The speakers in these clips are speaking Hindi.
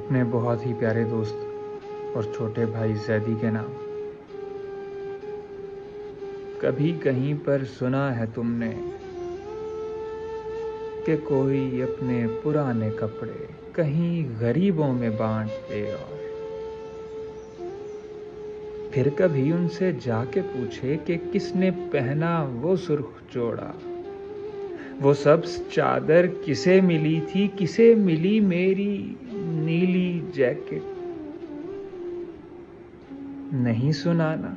अपने बहुत ही प्यारे दोस्त और छोटे भाई जैदी के नाम। कभी कहीं पर सुना है तुमने कि कोई अपने पुराने कपड़े कहीं गरीबों में बांट दे, और फिर कभी उनसे जाके पूछे कि किसने पहना वो सुर्ख जोड़ा, वो सब चादर किसे मिली थी, किसे मिली मेरी नीली जैकेट। नहीं सुनाना,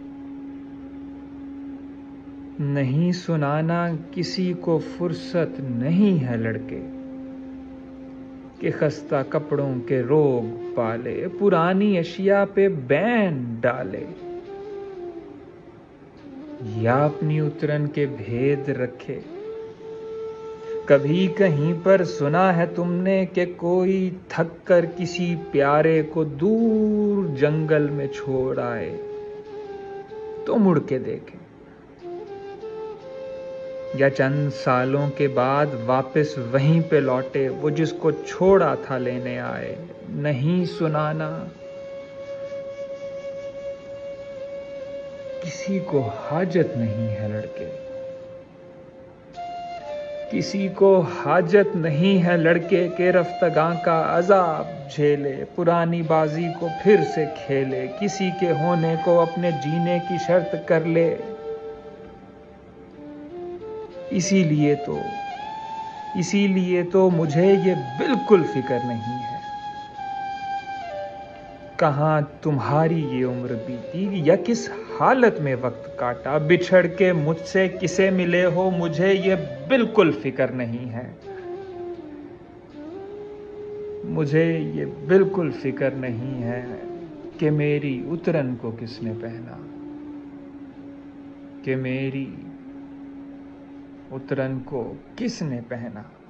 नहीं सुनाना किसी को फुर्सत नहीं है लड़के कि खस्ता कपड़ों के रोग पाले, पुरानी अशिया पे बैन डाले, या अपनी उतरन के भेद रखे। कभी कहीं पर सुना है तुमने कि कोई थक कर किसी प्यारे को दूर जंगल में छोड़ आए, तो मुड़ के देखे, या चंद सालों के बाद वापस वहीं पे लौटे वो जिसको छोड़ा था लेने आए। नहीं सुनाना किसी को हाजत नहीं है लड़के, किसी को हाजत नहीं है लड़के के रफ्तगां का अजाब झेले, पुरानी बाजी को फिर से खेले, किसी के होने को अपने जीने की शर्त कर ले। इसीलिए तो मुझे ये बिल्कुल फिक्र नहीं है कहाँ तुम्हारी ये उम्र बीती या किस हालत में वक्त काटा, बिछड़ के मुझसे किसे मिले हो, मुझे ये बिल्कुल फिक्र नहीं है। मुझे ये बिल्कुल फिक्र नहीं है कि मेरी उतरन को किसने पहना, कि मेरी उतरन को किसने पहना।